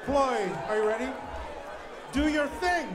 Ploy, are you ready? Do your thing.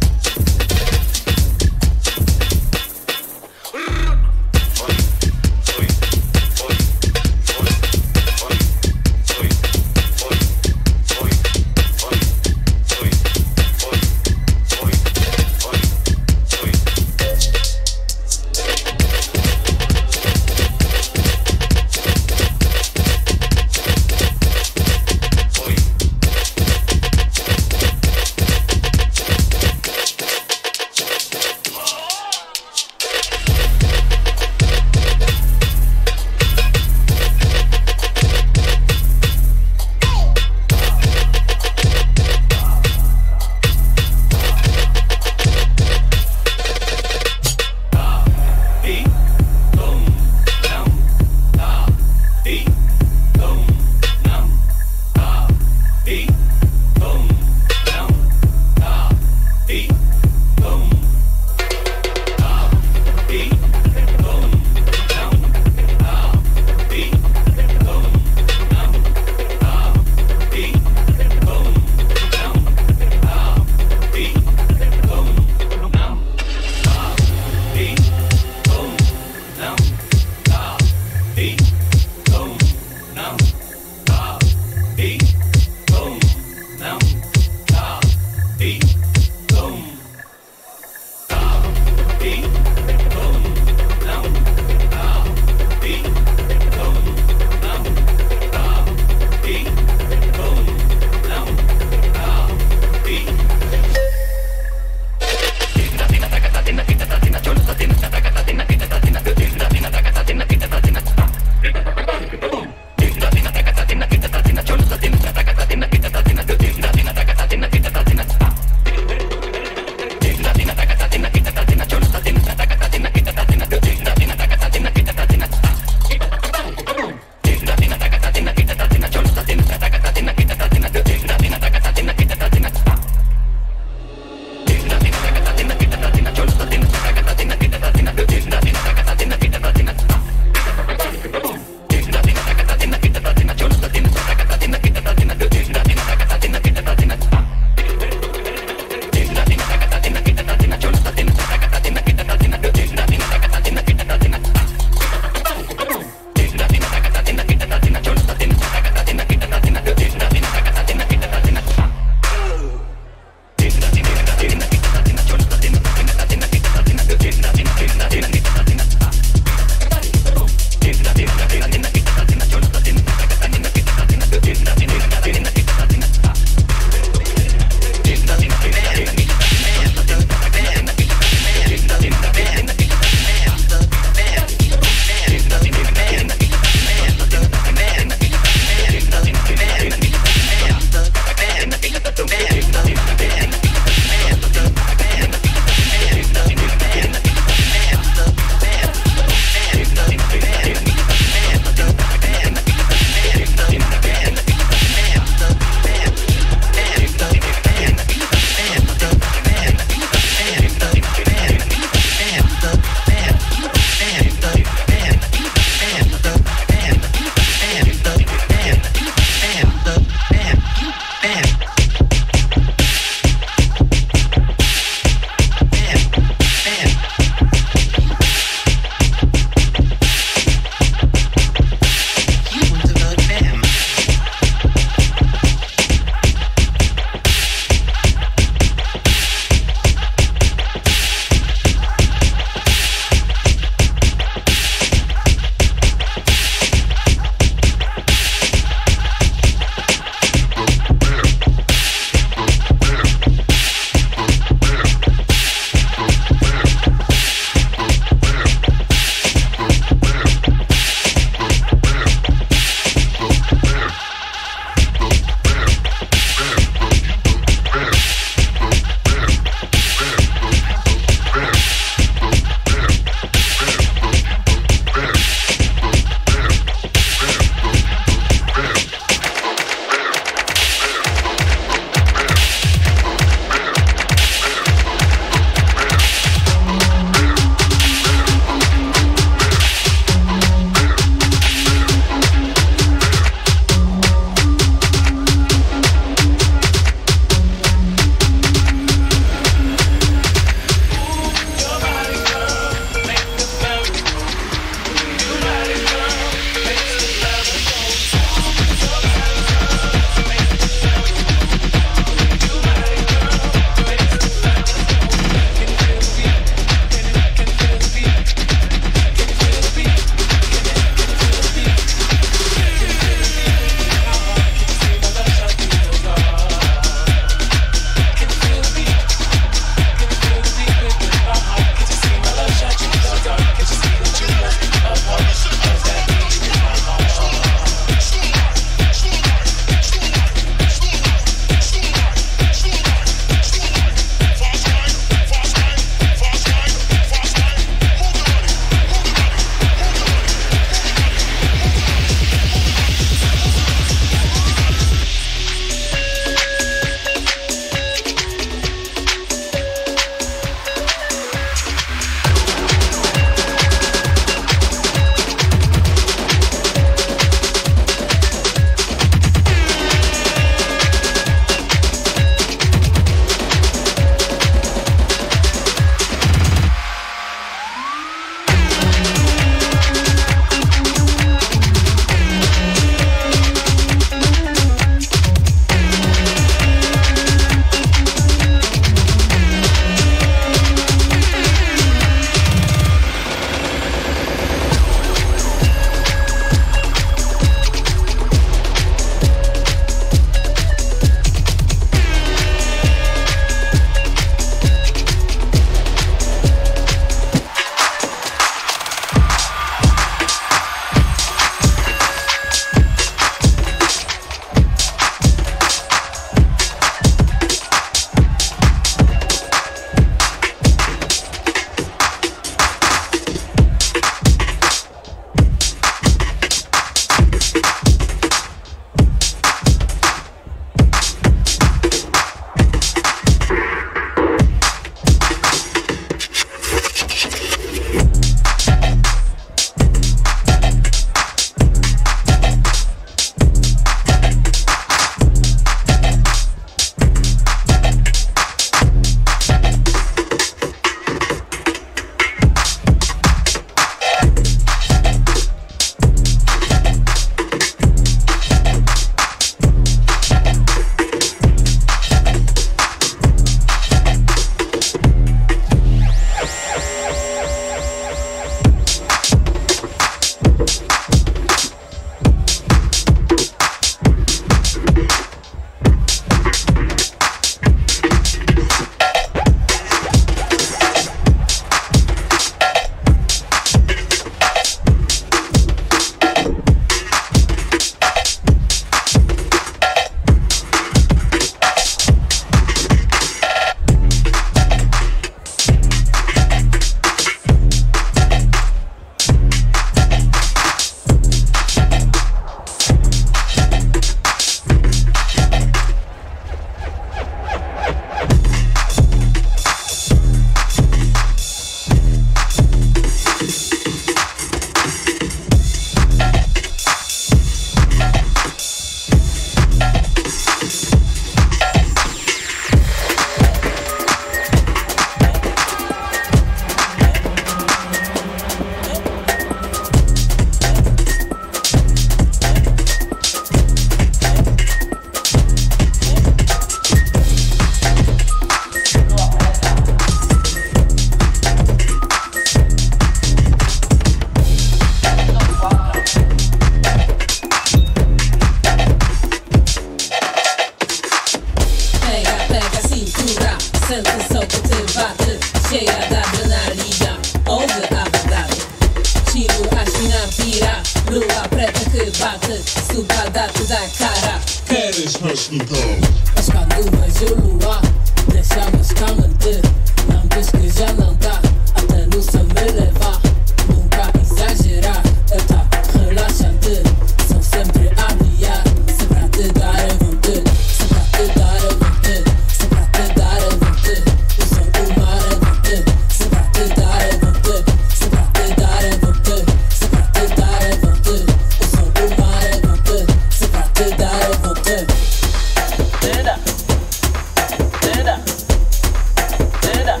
coração que te bate, cheia de adrenalina, ouve a verdade. Tiro a espina vira, lua preta que bate, suba dá-te da cara. Queres Hessle então? Mas quando vejo lua, deixa-me escamanter. Não diz que já não dá, até no céu me levar. Nunca exagerar, eu tá relaxante. Sou sempre a brilhar, se pra te dar eu vou ter. Se pra te dar eu vou ter, se pra te dar eu vou ter. Eu sou o mar eu vou ter, se pra te dar eu vou ter. Se pra te dar eu vou ter, se pra te dar eu vou ter. Eu sou o mar eu vou ter, se pra te dar eu vou ter. Tira, tira, tira.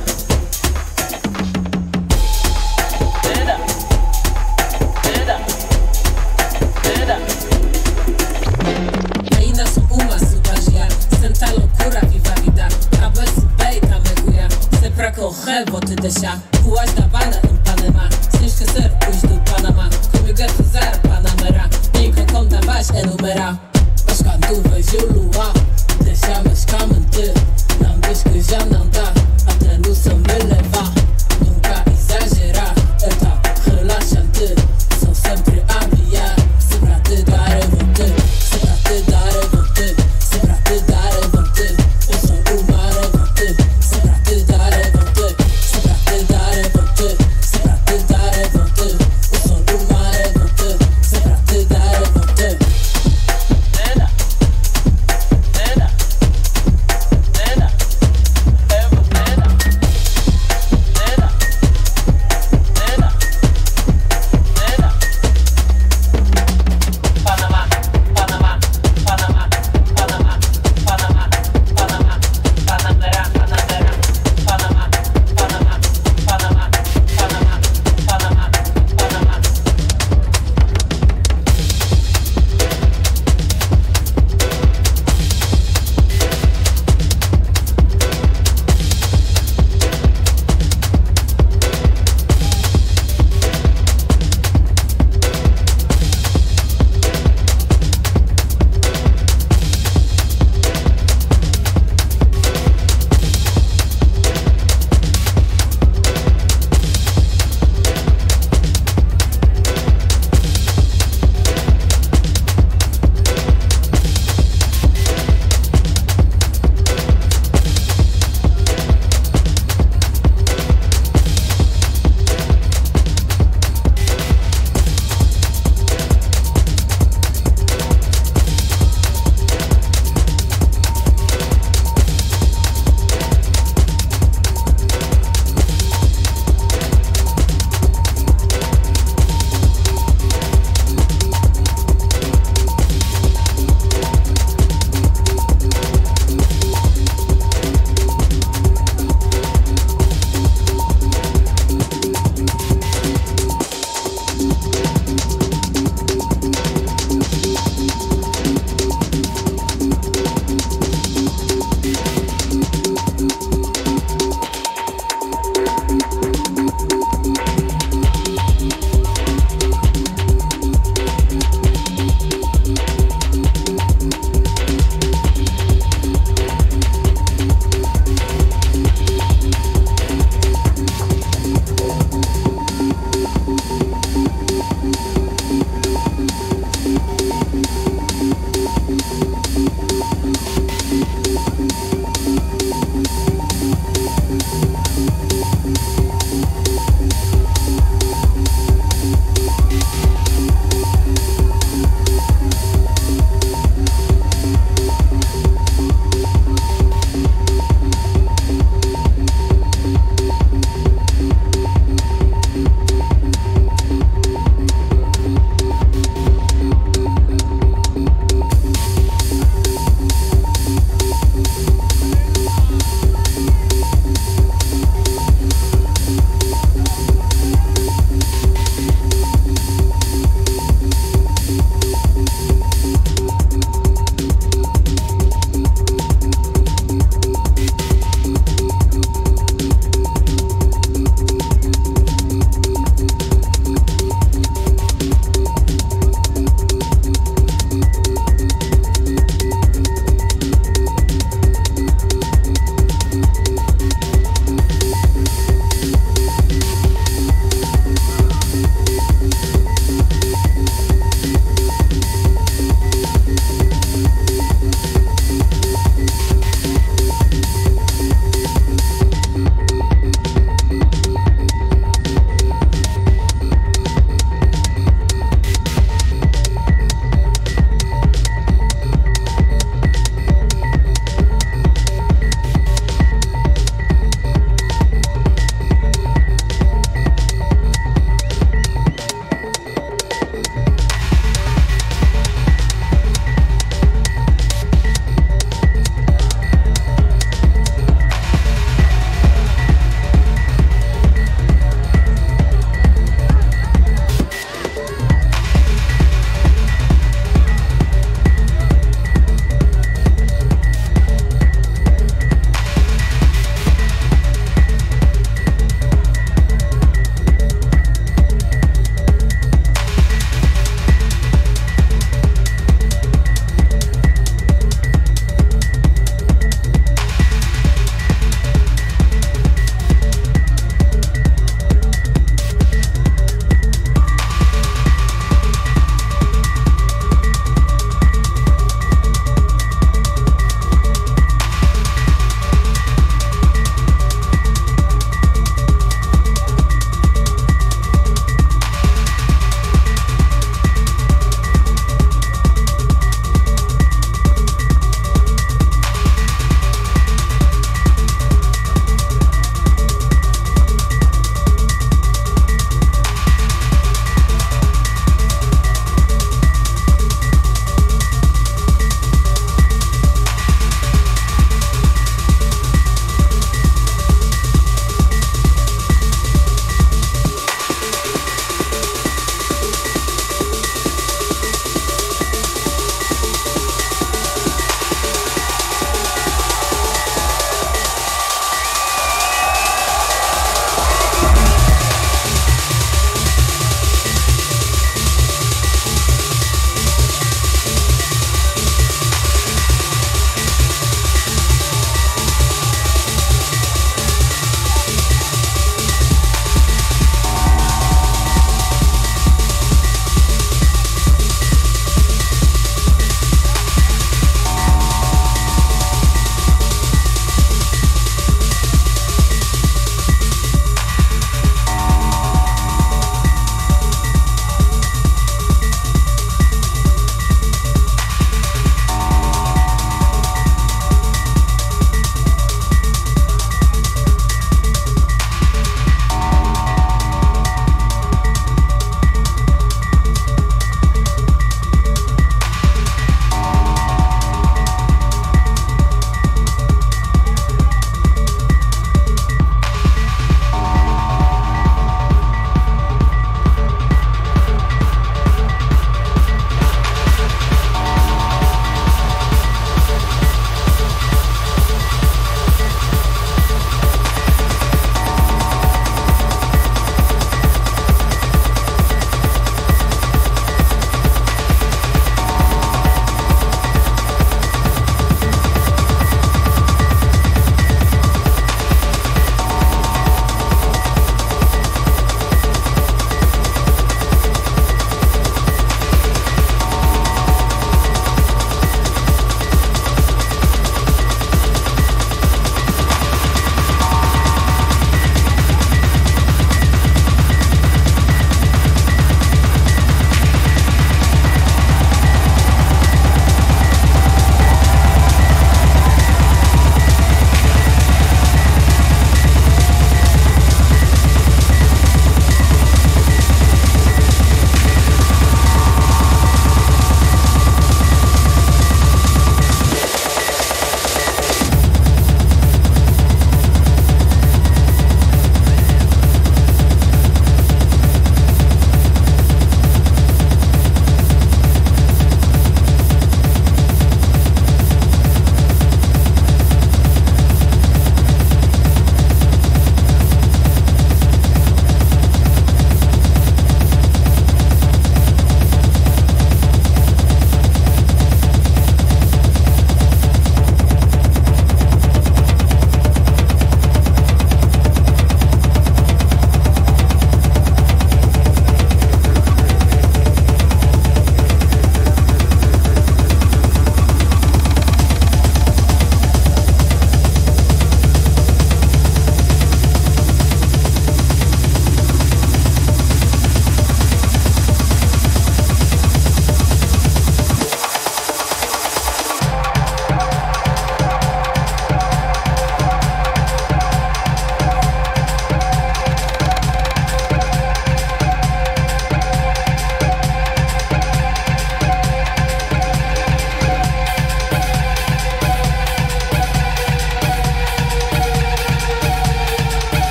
Ainda sou uma subagiar, senta a loucura, viva a vida. Acaba-se bem, tá-me cuidar. Se pra correr vou te deixar. Ruas da banda em Panamá, sem esquecer os do Panamá. Comigo é fazer Panamera, nem com conta vais enumerar. Mas quando vejo lua, deixa-me escamanter. Não diz que já não dá, até no céu me levar. Nunca exagerar, eu tá relaxante. Sou sempre a brilhar, se pra te dar eu vou ter. Se pra te dar eu vou ter, se pra te dar eu vou ter. Eu sou o mar eu vou ter, se pra te dar eu vou ter. Se pra te dar eu vou ter, se pra te dar eu vou ter. Eu sou o mar eu vou ter, se pra te dar eu vou ter.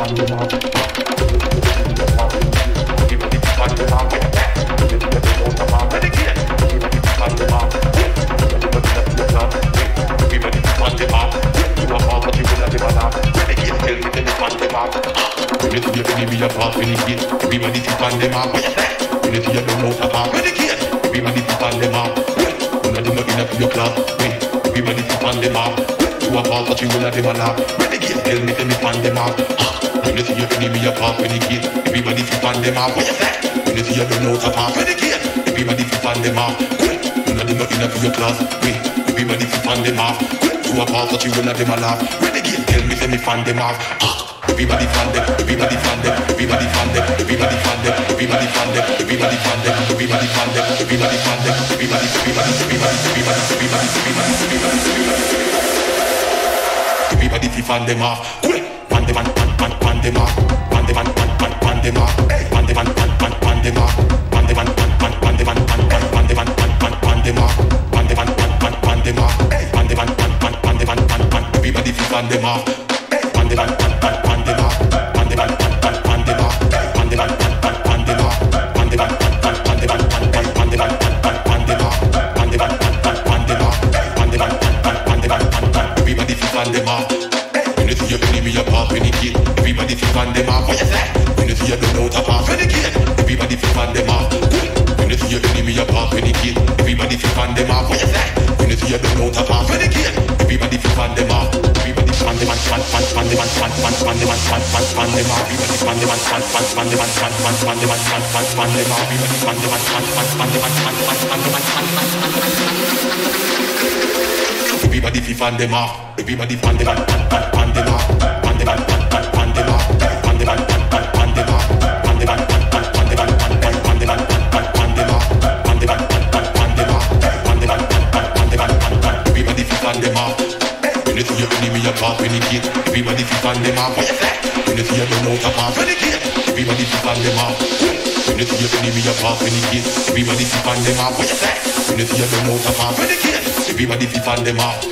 Everybody tip on them up. You need to hear them out apart. Everybody tip on them up. None of them not enough for your class. Everybody tip on them up. You are false, but you will have them a laugh. Renegade, tell me, tell me, pan them up. You need to hear enemy apart. Renegade, everybody tip on them up. You need to hear them out apart. Renegade, everybody tip on them up. None of them not enough for your class. Everybody tip on them up. You are false, but you will have them a laugh. Renegade, tell me, tell me, pan them up. Everybody fan them, everybody fan them, everybody fan them, everybody fan them, everybody fan them, everybody fan them, everybody fan them, everybody fan them, everybody fan them off. Pan them off, pan them off, pan them off, pan them off, pan them off, pan them off, pan them off, pan them off, pan them off, pan them off, pan them off, pan them off, pan them off, pan them off, everybody fan them off. Pan them off, pan them off, pan them off, pan them off, pan them off, pan them off, pan them off, pan them off, pan them off, pan them off, pan them off, pan them off, pan them off, pan them off, everybody fan them off. You need to hear enemy apart, renegade. Everybody fan them off. What you say? You need to hear them out apart, renegade. Everybody fan them off. You need to hear enemy apart, renegade. Everybody fan them off. What you say? You need to hear them out apart, renegade. Everybody fan them off. Everybody fan them off, fan them off, fan them off, fan them off. Everybody fan them off, fan them off, fan them off, fan them off. Everybody fan them off, fan them off, fan them off. Everybody fan them off. Everybody fan them off, fan them off, fan them off, fan them off, fan them off, fan them off, fan them off, fan them off, fan them off, fan them off, fan them off, fan them off, fan them off, fan them off. Everybody fan them off. You need to hear enemy apart, renegade. Everybody fan them off. What you say? You need to hear them out apart, renegade. Everybody fan them off. You need to hear enemy apart, renegade. Everybody fan them off. What you say? You need to hear them out apart, renegade. Everybody fan them off.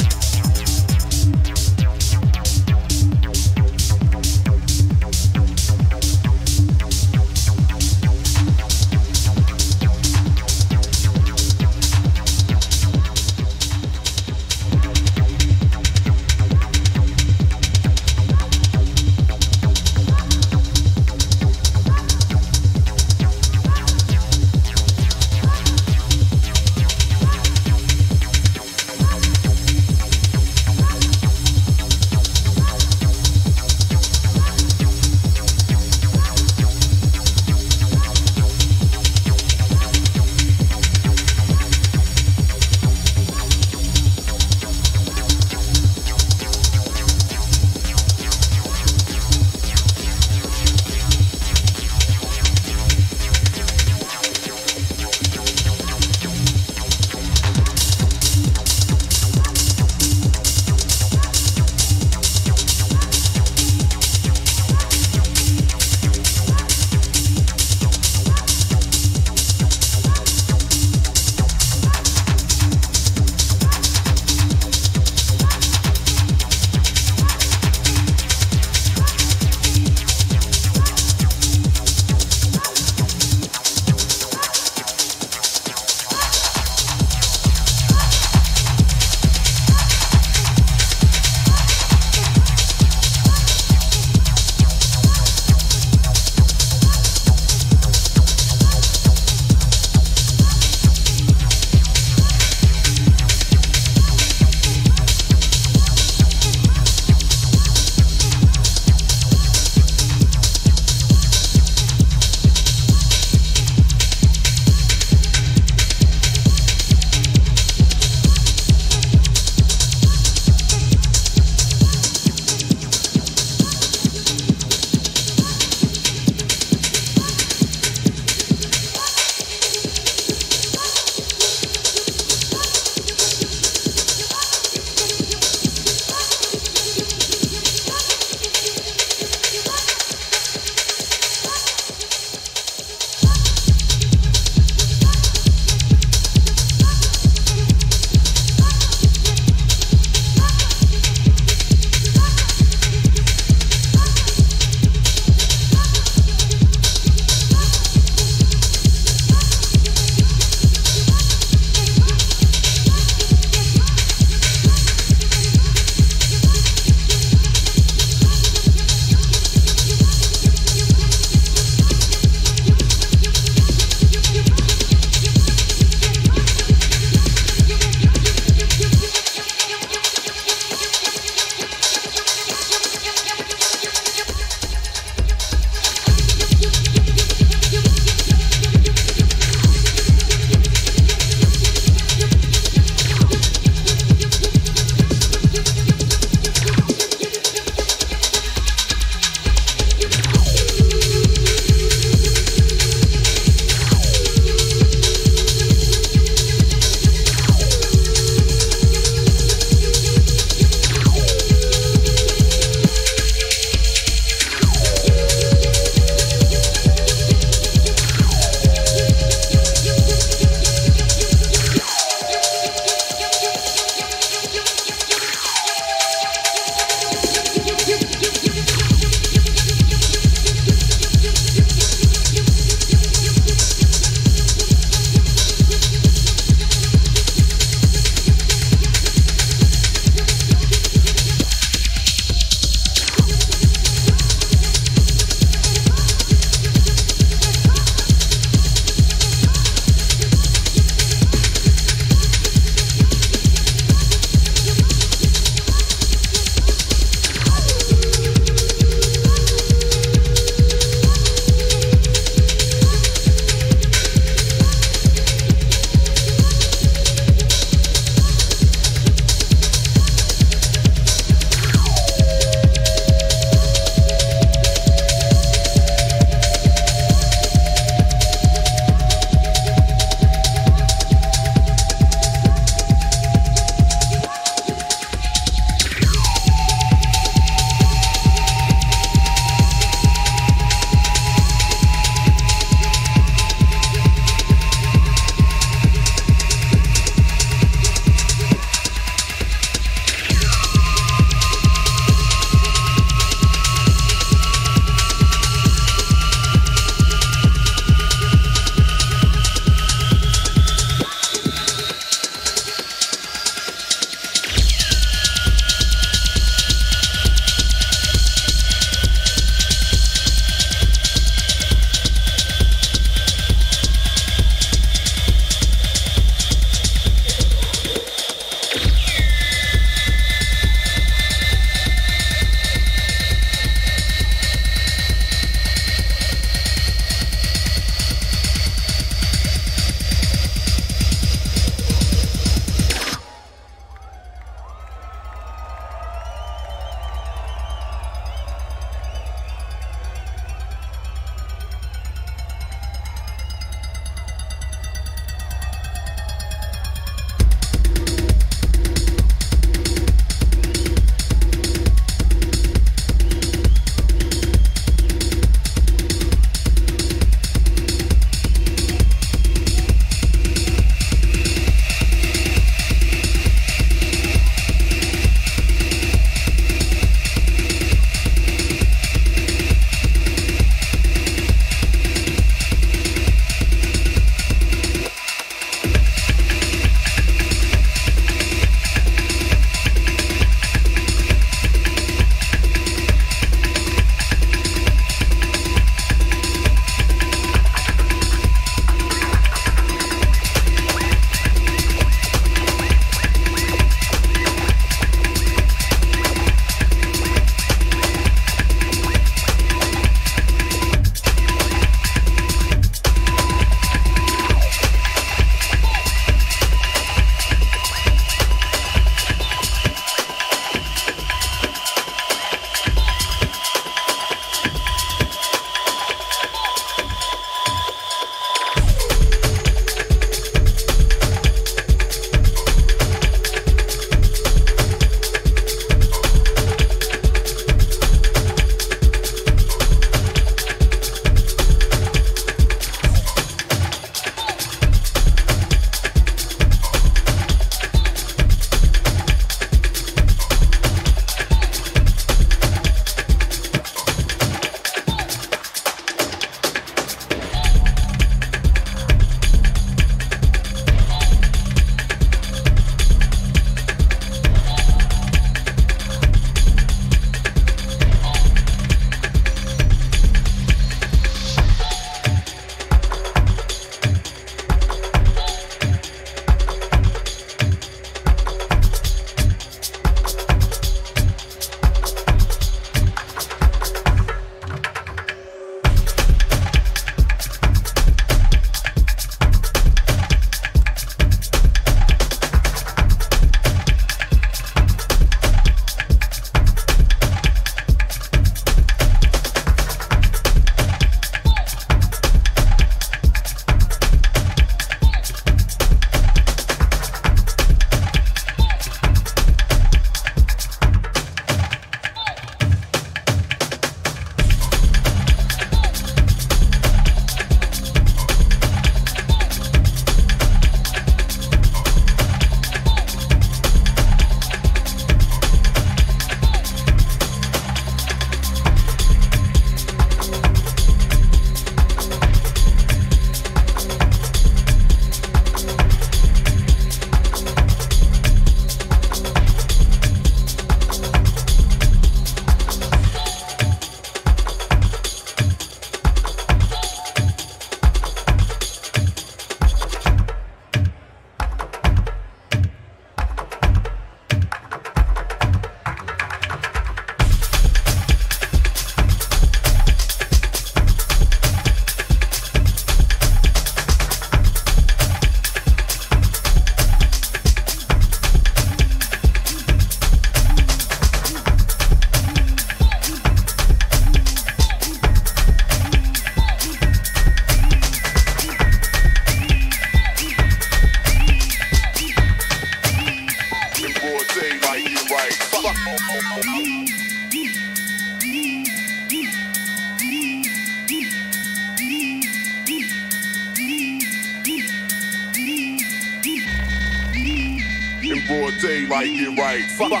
daylight, get right. Fuck.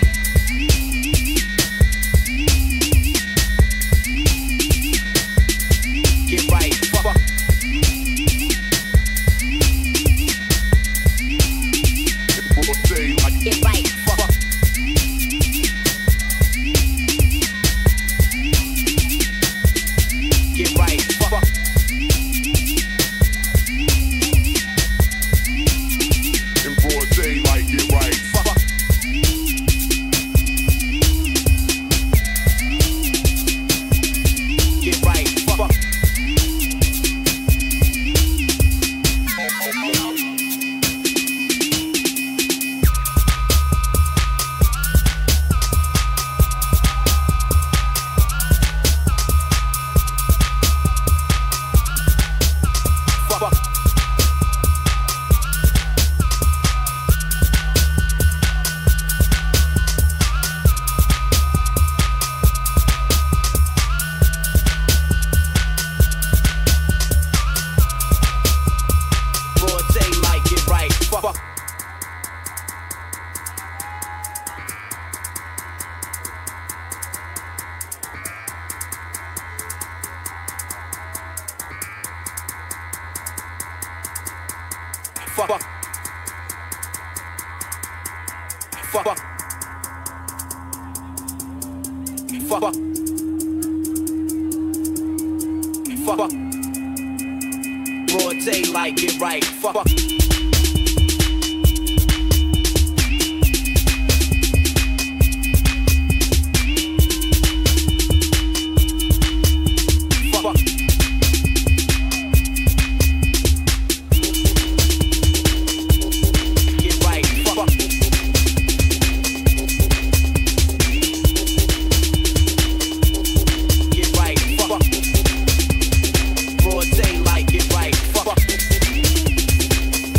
Get right. Fuck. Broad daylight. Get right. Fuck. Get right. Fuck. In broad daylight, get right. Fuck. Get right. Fuck. Broad daylight, get right. Fuck. Fuck. Fuck. Fuck. Fuck. Broad daylight, get right. Fuck. Fuck. Get right. Fuck. Get right. Fuck. Broad daylight, get right. Fuck.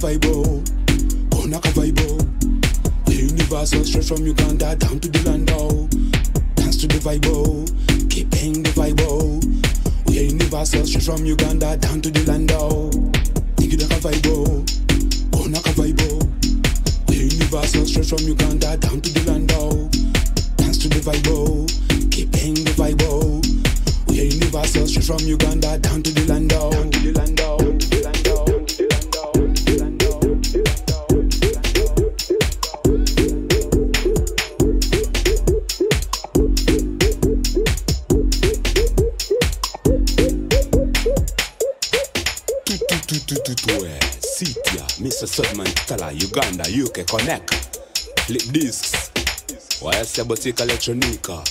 vibe, oh, knock a vibe, oh. We're universal, straight from Uganda down to the land, oh. Dance to the vibe, oh, keep paying the vibe, oh. We're universal, straight from Uganda down to the land, oh. Dig it like a vibe, oh, knock a vibe, oh. We're universal, straight from Uganda down to the land, oh. Dance to the vibe, oh, keep paying the vibe, oh. We're universal, straight from Uganda down to the land, oh. Down to the land, oh. Sitia, Mr. Sudman, Tala, Uganda, UK, Connect. Flip discs. Why I say but take electronica?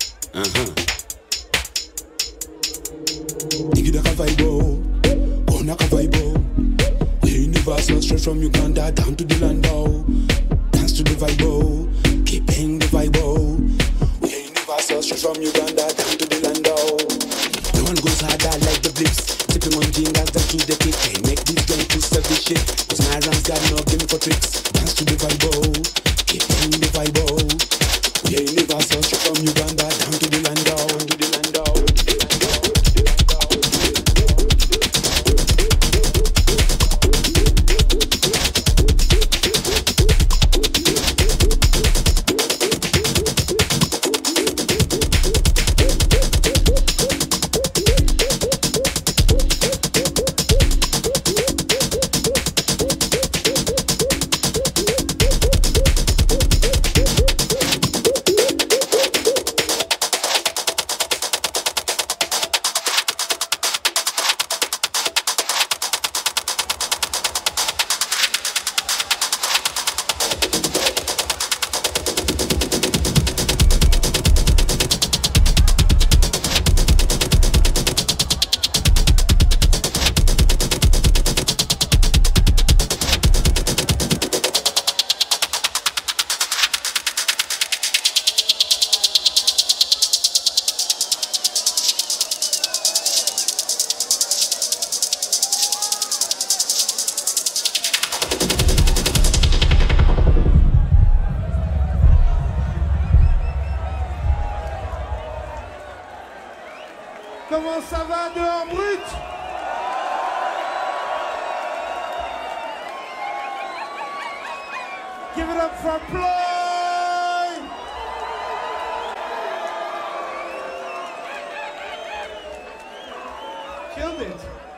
Dig it like a vibe, oh, knock a vibe, oh. We're universal, straight from Uganda down to the land, oh. Dance to the vibe, oh, keep paying the vibe, oh. We're universal, straight from Uganda down to the land, oh. No one goes harder like the blips. Tipping on jingles that choose the kick. Hey, make this gun to serve this shit. Cause my rams got no game for tricks. Dance to the vibe, oh, keep paying the vibe, oh. We're universal, straight from Uganda down to the land, oh. Down to the land, oh. Comment ça va dehors, Brut? Give it up for Ploy! Killed it.